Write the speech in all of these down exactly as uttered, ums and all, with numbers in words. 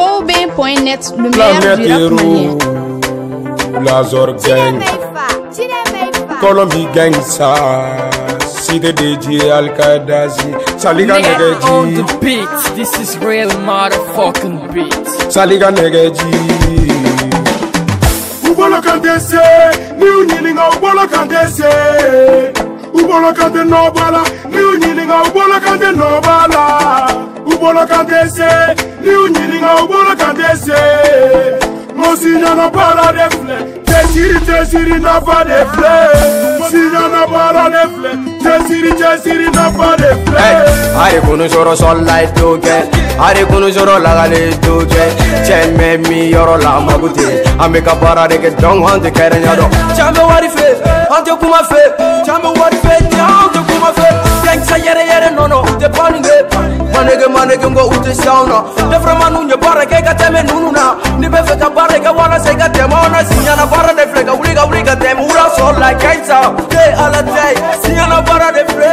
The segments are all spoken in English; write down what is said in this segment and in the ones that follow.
kowbey point net, le meilleur du rap malien. Lazor gang, Colombie gang sa, Cité D J Al-Qadazi, Saliga Nigga on Negeji, the beat, this is real motherfucking beat. Saliga Negeji. Ubolo kandese, ni unyilinga ubolo kandese. Ubolo kande nobala, ni unyilinga ubolo kande nobala. Ubolo kandese, ni unyilinga ubolo kandese. Monsignor na para de flé, tesiri tesiri na pa de flé. Monsignor na para de flé, tesiri tesiri na pa de flé. Are kunu joro sol light doge, are kunu joro lagale doge. Cheme mi yoro la magute, ameka para de ke dong hante kere nyado. Chame wari fe, hante kuma fe, chame wari fe, hante kuma fe. Gang sa yere yere no no, ute paninge, manege manege ngo ute sauna. Defra manu nye para ke kateme nununa, ni befe ka para ke wana se kateme ona sinyana para de fle ka uli ka uli ka teme ura sol like kaisa. Day ala day, sinyana para de fle.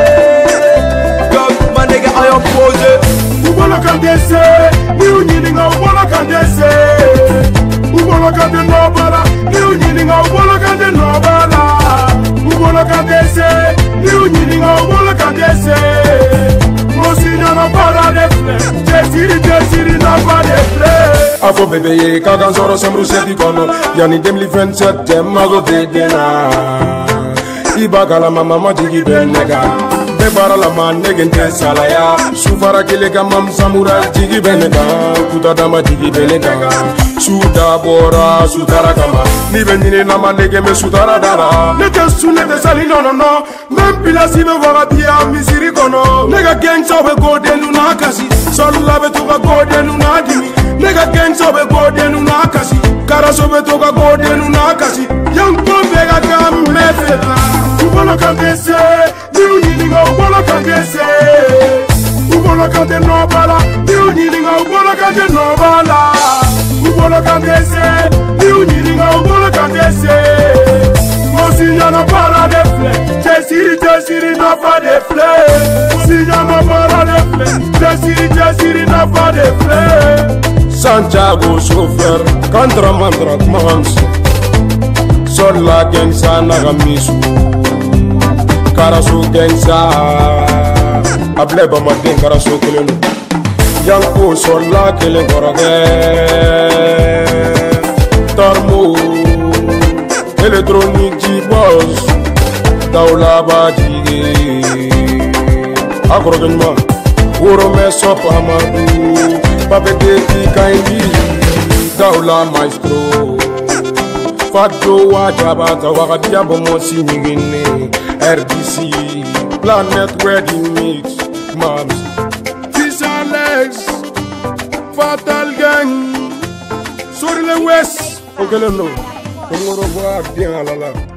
Manege ayo pose. Ubolo kandese, ni unyilinga ubolo kandese. Ubolo kande nobala, ni unyilinga ubolo kande nobala. Ubolo kandese, ni unyilinga ubolo kandese. Monsignor na para de flé, tesiri tesiri na pa de flé. Afo bébé ye kagan zoro semru seti kono, yani deux mille vingt-sept dem mago bedena. Ibagala mama madigi benega. Bara la man negente salaya sufara kele gamam samura jigi benega kuta dama jigi benega suda bora sudara kama ni benine na manege me sudara dara nete sune de sali no no no même pilasi be wara dia misiri kono nega gang so be go denu na kasi sol la be to go denu na dimi nega gang so be go denu na kasi kara so be to go denu na kasi yang bombe ga gam me feta ubolo kandese ni unyilinga ubolo kandese ubolo kande nobala ni unyilinga ubolo kande nobala ubolo kandese ni unyilinga ubolo kandese Monsignor na para de flé tesiri tesiri na pa de flé Monsignor na para de flé tesiri tesiri na pa de flé Santiago chauffeur contra mandra mans sol la gensa na gamisu Karasu gangsa ableba matin karasu kelenu yanko sola kele gorage tarmo electronic jibos daula baji akrogenma woro me sop amadu papete ki kaindi daula maestro Fato wajabata wakadia bomosi nyingine R D C Planet Wedding Mix Moms Fils Alex Fatal Gang Sur le West Okeleno On me revoit bien à la la